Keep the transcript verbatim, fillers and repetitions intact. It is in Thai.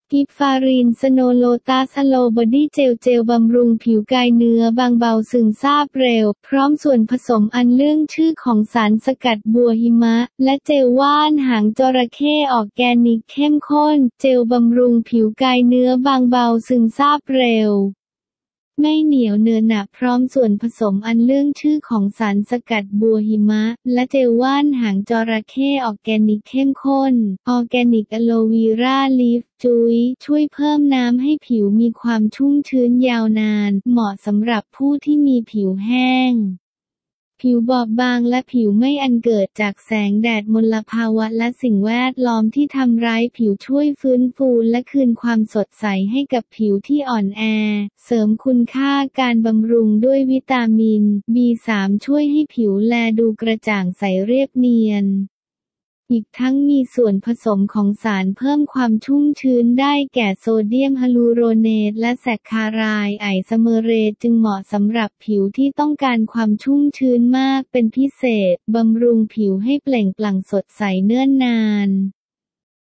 กิฟฟารินสโนโลตัสอะโลบอดี้เจลเจลบำรุงผิวกายเนื้อบางเบาซึมซาบเร็วพร้อมส่วนผสมอันเรื่องชื่อของสารสกัดบัวหิมะและเจลว่านหางจระเข้ออร์แกนิกเข้มข้นเจลบำรุงผิวกายเนื้อบางเบาซึมซาบเร็วไม่เหนียวเนื้อหนักพร้อมส่วนผสมอันเรื่องชื่อของสารสกัดบัวหิมะและเจลว่านหางจระเข้ออร์แกนิกเข้มข้นออร์แกนิกอะโลวีราลีฟจุยช่วยเพิ่มน้ำให้ผิวมีความชุ่มชื้นยาวนานเหมาะสำหรับผู้ที่มีผิวแห้งผิวบอบบางและผิวไม่อันเกิดจากแสงแดดมลภาวะและสิ่งแวดล้อมที่ทำร้ายผิวช่วยฟื้นฟูและคืนความสดใสให้กับผิวที่อ่อนแอเสริมคุณค่าการบำรุงด้วยวิตามิน บี สาม ช่วยให้ผิวแลดูกระจ่างใสเรียบเนียนอีกทั้งมีส่วนผสมของสารเพิ่มความชุ่มชื้นได้แก่โซเดียมฮาลูโรเนตและแซคคารายไอซาเมเรตจึงเหมาะสำหรับผิวที่ต้องการความชุ่มชื้นมากเป็นพิเศษบำรุงผิวให้เปล่งปลั่งสดใสเนิ่นนาน